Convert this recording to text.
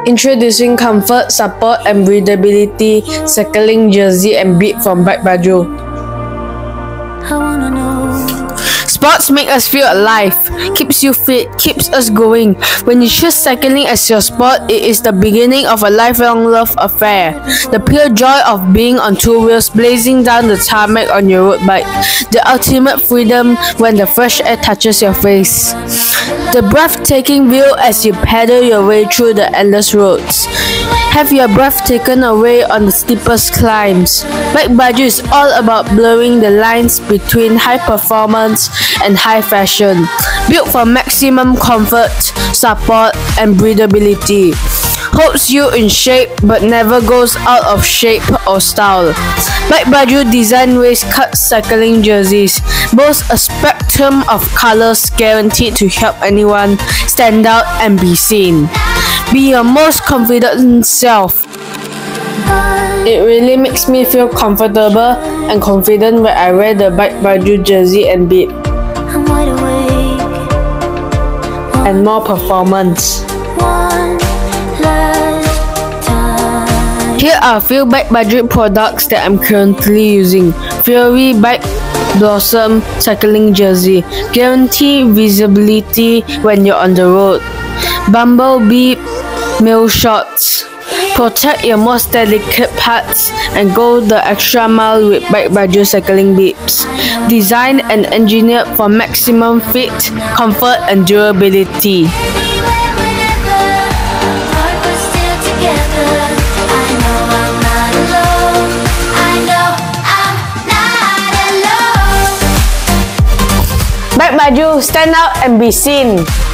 Introducing comfort, support, and breathability cycling jersey and bib from Bikebaju. Sports make us feel alive, keeps you fit, keeps us going. When you choose cycling as your sport, it is the beginning of a lifelong love affair. The pure joy of being on two wheels blazing down the tarmac on your road bike. The ultimate freedom when the fresh air touches your face. The breathtaking view as you pedal your way through the endless roads. Have your breath taken away on the steepest climbs. Bikebaju is all about blurring the lines between high performance and high fashion. Built for maximum comfort, support, and breathability. Holds you in shape but never goes out of shape or style. Bikebaju design waistcut cycling jerseys boast a spectrum of colors guaranteed to help anyone stand out and be seen. Be your most confident self. It really makes me feel comfortable and confident when I wear the Bikebaju jersey and bib. And more performance. Here are a few Bikebaju products that I'm currently using. Fury Bike Blossom Cycling Jersey. Guarantee visibility when you're on the road. Bumblebee Meal Shorts. Protect your most delicate parts and go the extra mile with Bikebaju cycling bibs. Designed and engineered for maximum fit, comfort, and durability. Bikebaju, stand out and be seen.